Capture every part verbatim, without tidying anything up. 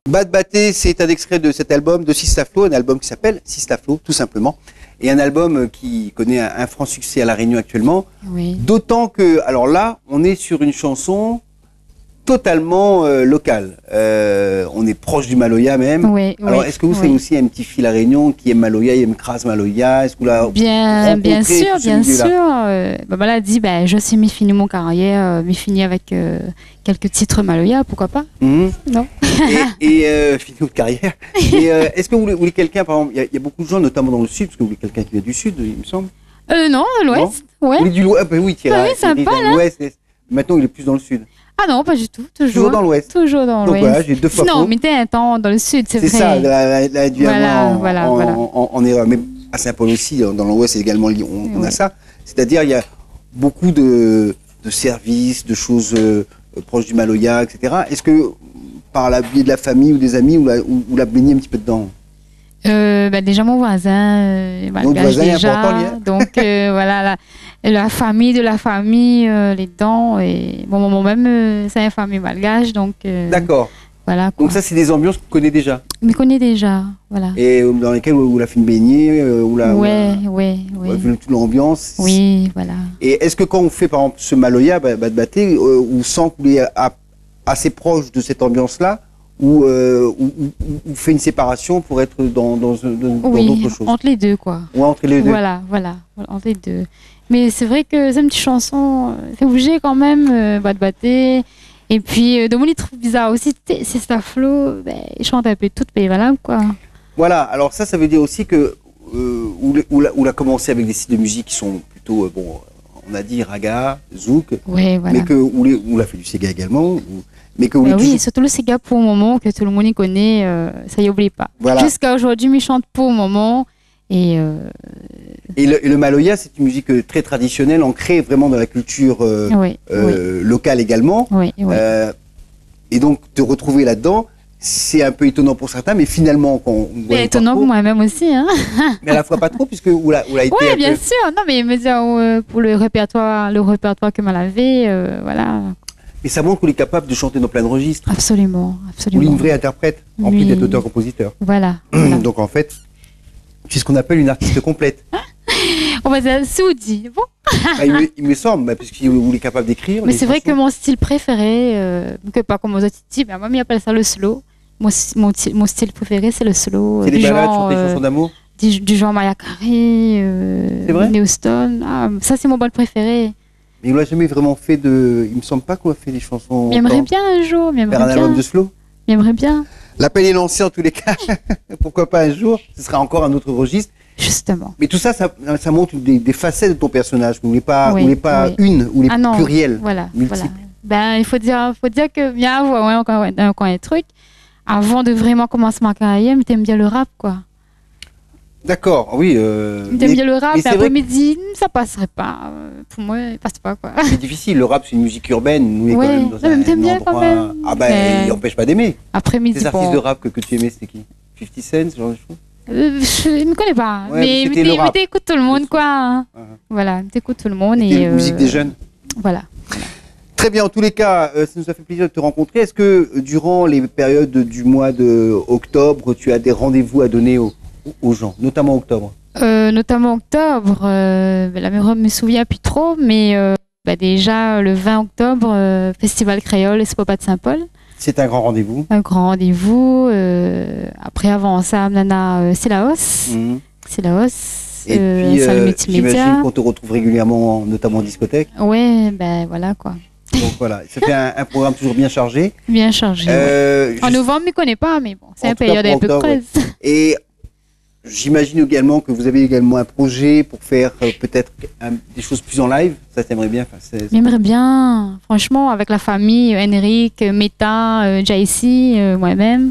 Bad Baté, c'est un extrait de cet album de Sistaflo, un album qui s'appelle Sistaflo, tout simplement. Et un album qui connaît un, un franc succès à La Réunion actuellement. Oui. D'autant que, alors là, on est sur une chanson totalement euh, locale. Euh, on est proche du Maloya même. Oui, alors, oui, est-ce que vous, oui. c'est aussi un petit fil à Réunion qui aime Maloya, il aime Kras Maloya? Est-ce que vous l'avez Bien, rencontré, bien tout sûr, ce bien milieu-là? sûr. Euh, bah, voilà, dit, bah, je sais m'y finir mon carrière, euh, m'y finir avec euh, quelques titres Maloya, pourquoi pas? Mhm. Non. Et, et euh, fini votre carrière. Et euh, est-ce que vous voulez, vous voulez quelqu'un, par exemple, il y, a- il y a beaucoup de gens, notamment dans le sud, parce que vous voulez quelqu'un qui vient du sud, il me semble. Euh, non, l'Ouest, ouais. Vous voulez du l'Ouest? Ah, ben oui, Thierry. Ah oui, sympa, Thierry, là. l'Ouest, est- Maintenant, il est plus dans le sud. Ah non, pas du tout, toujours. Toujours dans l'Ouest. Toujours dans Donc l'Ouest. voilà, j'ai deux fois Non, faux. mais t'es un temps dans le Sud, c'est C'est vrai. ça, la, la, la, Voilà, en, voilà, en, voilà. en, en erreur. Mais à Saint-Paul aussi, dans l'Ouest également, on, on a Oui. ça. C'est-à-dire, il y a beaucoup de, de services, de choses euh, proches du Maloya, et cetera. Est-ce que, par la biais de la famille ou des amis, vous la, ou, ou la baignez un petit peu dedans? Euh, bah, déjà, mon voisin, euh, malgache Votre voisin est déjà. important, lui, hein. Donc, euh, voilà, la, la famille de la famille, euh, les dents. Et bon, moi même, euh, c'est une famille malgache, donc euh, D'accord. voilà. Quoi. Donc ça, c'est des ambiances que vous connaissez déjà. Je me connais déjà, voilà. Et euh, dans lesquelles vous, vous la fait baigner, euh, ou la, Ouais, ou ouais, la- ouais. ou la- toute l'ambiance. Oui, voilà. Et est-ce que quand on fait par exemple ce Maloya, bah, Bad Baté, euh, on sent que vous êtes à- assez proche de cette ambiance-là, ou euh, ou- ou- ou fait une séparation pour être dans dans dans- dans Oui, d'autres choses, entre les deux, quoi. ou entre les deux? Voilà, voilà, entre les deux. Mais c'est vrai que c'est une petite chanson, euh, c'est obligé quand même, euh, Bad Baté. Et puis, euh, de mon livre bizarre aussi, t'es- c'est Staflo, ben, il chante un peu toutes les valables, quoi. Voilà. Alors ça, ça veut dire aussi que euh, où, le- où, la- où l'a commencé avec des styles de musique qui sont plutôt euh, bon, on a dit raga, zouk, Ouais, voilà. mais que où, les- où l'a fait du Sega également, ou- mais que vous Bah voulez oui, toujours- surtout le Sega pour le moment, que tout le monde y connaît, euh, ça y oublie pas. Voilà. Jusqu'à aujourd'hui, il chante pour le moment. Et euh, Et le, et le Maloya, c'est une musique euh, très traditionnelle, ancrée vraiment dans la culture euh, oui, euh, locale également. oui, oui, oui. Euh, et donc, te retrouver là-dedans, c'est un peu étonnant pour certains, mais finalement, quand on voit Mais le étonnant parcours- pour moi-même aussi, hein. mais à la fois pas trop, puisque où l'a, où l'a été Oui, un bien peu- sûr. Non, mais me dire, euh, pour le répertoire, le répertoire que m'a lavé, euh, voilà. Mais ça montre qu'on est capable de chanter dans plein de registres. Absolument, On est absolument. une vraie interprète, en Oui. plus d'être auteur-compositeur. Voilà. voilà. Donc en fait, c'est ce qu'on appelle une artiste complète. On va dire Soudi. Bon. Bah, il, me, il me semble, bah, puisqu'il est capable d'écrire. Mais les c'est vrai que chansons. mon style préféré, euh, que pas comme aux autres types, mais moi, il appelle ça le slow. Mon, mon, mon style préféré, c'est le slow. C'est du des balades, genre, chanter des euh, chansons d'amour. du, du genre Maya Carey, euh, C'est vrai Neoston. Ah, ça, c'est mon bol préféré. Mais on l'a jamais vraiment fait de. Il me semble pas qu'on a fait des chansons. J'aimerais autant. bien un jour, Faire un j'aimerais album bien. de slow. J'aimerais bien, L'appel est lancé en tous les cas. Pourquoi pas un jour? Ce sera encore un autre registre. justement. Mais tout ça, ça, ça montre des, des facettes de ton personnage. Vous voulez pas, Oui, vous voulez pas oui. une, ou les Ah non, pluriels, Voilà, multiples. voilà. Ben, il faut dire, faut dire que bien avoir ouais, encore, ouais, encore un truc. Avant de vraiment commencer ma carrière, mais t'aimes bien le rap, quoi. D'accord, oui. Euh, T'aimes mais bien le rap, mais et c'est vrai après-midi, ça passerait pas. Euh, Pour moi, il passe pas, quoi. c'est difficile. Le rap, c'est une musique urbaine. Nous, on est Ouais, quand même dans non, mais un, t'aimes bien endroit. quand même. Ah ben, Mais- il n'empêche pas d'aimer. Après-midi, Ces artistes bon. de rap que, que tu aimais, c'était qui? fifty Cent, ce genre de choses. Euh, je ne me connais pas. Ouais, mais mais c'était mais le t'é- rap. mais t'écoutes tout le monde, quoi. Uh-huh. Voilà, t'écoutes tout le monde. C'était Et, la musique euh, des jeunes. Voilà. Très bien, en tous les cas, euh, ça nous a fait plaisir de te rencontrer. Est-ce que euh, durant les périodes du mois d'octobre, tu as des rendez-vous à donner aux, aux gens, notamment octobre? Euh, notamment octobre, euh, la mémoire me souvient plus trop, mais euh, bah déjà le vingt octobre, euh, Festival Créole Espopat de Saint-Paul, C'est un grand rendez-vous. un grand rendez-vous. euh, après, avant ça, Nana euh, Silaos, Mhm. Silaos, Et euh, puis, salle euh, multimédia. j'imagine qu'on te retrouve régulièrement, notamment en discothèque. Ouais, ben voilà quoi, Donc voilà, ça fait un, un programme toujours bien chargé. bien chargé. ouais. Euh, En juste- novembre, je ne connais pas, mais bon, c'est En une tout cas, période pour un peu octobre, creuse. Et j'imagine également que vous avez également un projet pour faire euh, peut-être un- des choses plus en live. Ça, t'aimerais bien. Enfin, c'est- J'aimerais bien, franchement, avec la famille, euh, Henrik, euh, Meta, euh, Jaisi, euh, moi-même.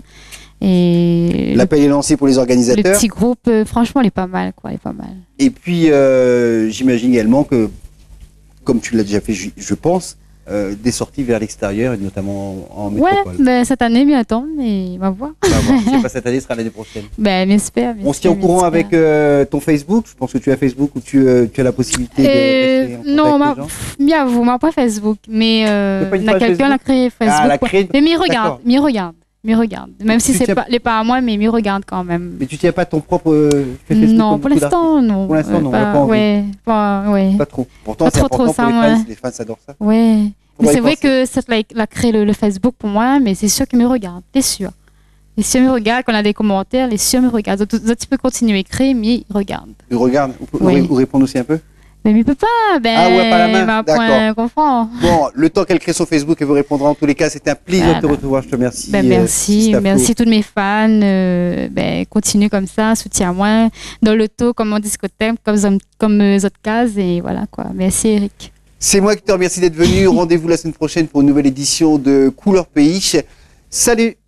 Et le, L'appel est lancé pour les le organisateurs. petit groupe, euh, franchement, il est pas mal, quoi, il est pas mal. Et puis, euh, j'imagine également que, comme tu l'as déjà fait, je, je pense, euh, des sorties vers l'extérieur, et notamment en Ouais, métropole. ben, cette année, bientôt, mais on va voir. On va voir. Si c'est pas cette année, ce sera l'année prochaine. Ben, j'espère. On se tient au courant avec euh, ton Facebook. Je pense que tu as Facebook où tu, euh, tu as la possibilité de rester en contact non, avec ma, les gens. pff, bien vous, moi pas Facebook, mais T'as euh, pas une il y a page quelqu'un Facebook a créé Facebook. Ah, elle a quoi. créé- Mais m'y regarde, D'accord. m'y regarde. ils me regardent. Même si c'est pas, les pas à moi, mais ils me regardent quand même. Mais tu tiens pas ton propre euh, Facebook? Non, pour l'instant, non. Pour l'instant, non. Pas, pas, ouais, pas, ouais. pas trop. Pourtant, Pas c'est trop, important trop, ça, pour les ouais. fans. Les fans adorent ça. Ouais. Mais c'est vrai penser. que ça l'a créé le, le Facebook pour moi, mais c'est sûr qu'ils me regardent, c'est sûr. Les sûr me regardent, quand on a des commentaires, les sûr me regardent. Tu peux continuer à écrire, mais ils regardent. Ils regardent. Ou Ouais. répondre aussi un peu? Mais il peut pas, ben, Ah ouais, pas la main, ben, d'accord. point, comprends. Bon, le temps qu'elle crée son Facebook, elle vous répondra. En tous les cas, c'était un plaisir Voilà. de te recevoir. Je te remercie. Ben, euh, merci, Sista Flo. merci tous mes fans. Euh, ben, continuez comme ça, soutiens-moi. Dans l'auto, comme en discothèque, comme, comme euh, autres cases. Et voilà quoi. Merci Eric. C'est moi qui te remercie d'être venu. Rendez-vous la semaine prochaine pour une nouvelle édition de Couleur Pays. Salut!